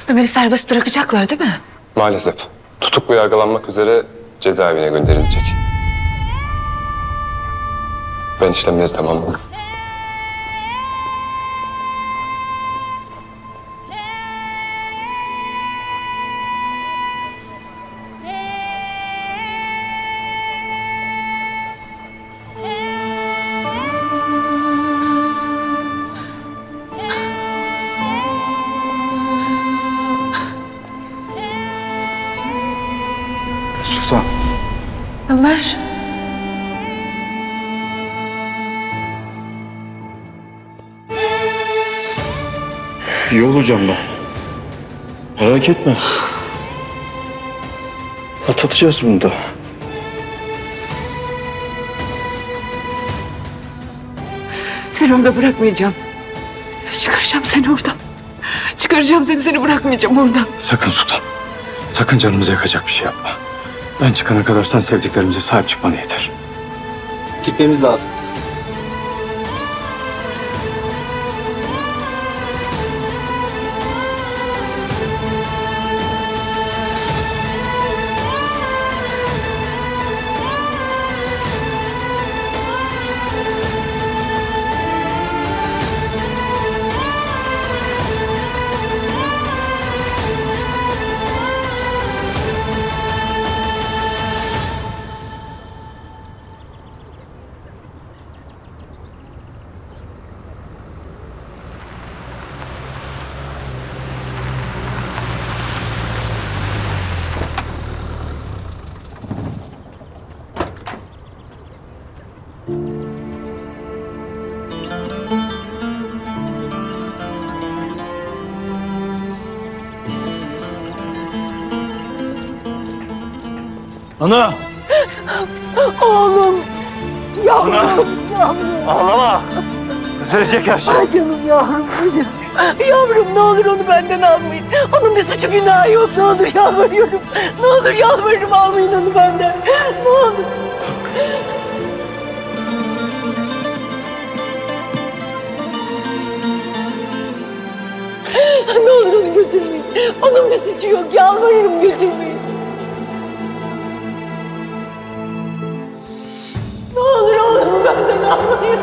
Ömer'i serbest bırakacaklar değil mi? Maalesef. Tutuklu yargılanmak üzere cezaevine gönderilecek. Ben işlemleri tamamladım. Sultan. Ömer. İyi olacağım ben. Merak etme. Atlatacağız bunu da. Seni orada bırakmayacağım. Çıkaracağım seni oradan. Çıkaracağım seni bırakmayacağım oradan. Sakın Sultan. Sakın canımızı yakacak bir şey yapma. Ben çıkana kadar sen sevdiklerimize sahip çıkman yeter. Gitmemiz lazım. Ana! Oğlum, yavrum, Ana! yavrum. Ağlama! Düzelecek her şey. Ay canım yavrum benim. Yavrum ne olur onu benden almayın. Onun bir suçu günahı yok. Ne olur yalvarıyorum. Ne olur yalvarırım almayın onu benden. Ne olur. Ne olur onu götürmeyin. Onun bir suçu yok. Yalvarırım götürmeyin. Ne olur oğlumu benden almayın.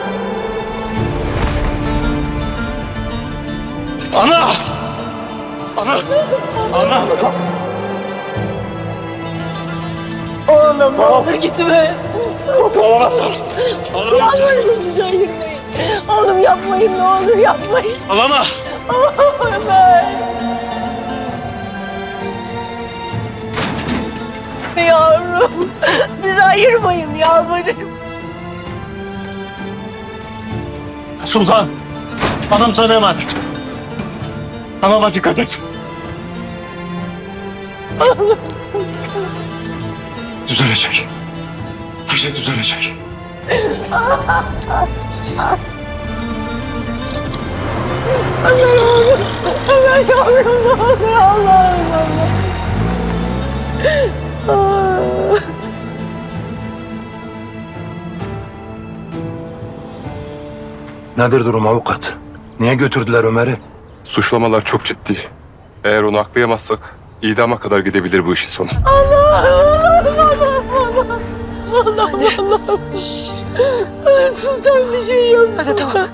Ana! Ana! Ana! Oğlum ne olur gitme. Olamazsın! Yalvarırım bizi ayırmayın. Oğlum yapmayın ne olur yapmayın. Ağlama! Ömer. Yavrum bizi ayırmayın yalvarırım. Sultan! Anam sana emanet. Anama dikkat et. Düzelecek. Her şey düzelecek. Ömer oğlum. Ömer yavrum ne olur Allah'ım Allah. Nedir durum avukat? Niye götürdüler Ömer'i? Suçlamalar çok ciddi. Eğer onu aklayamazsak idama kadar gidebilir bu işin sonu. Allah'ım. Sultan bir şey yok Sultan. Hadi tamam.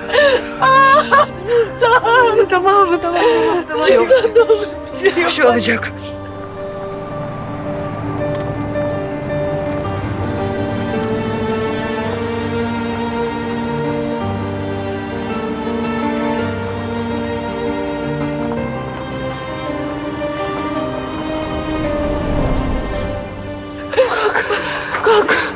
Sultan. Tamam. Bir şey yok. Sultan ne olur bir şey yok. Bir şey olacak. Kalk.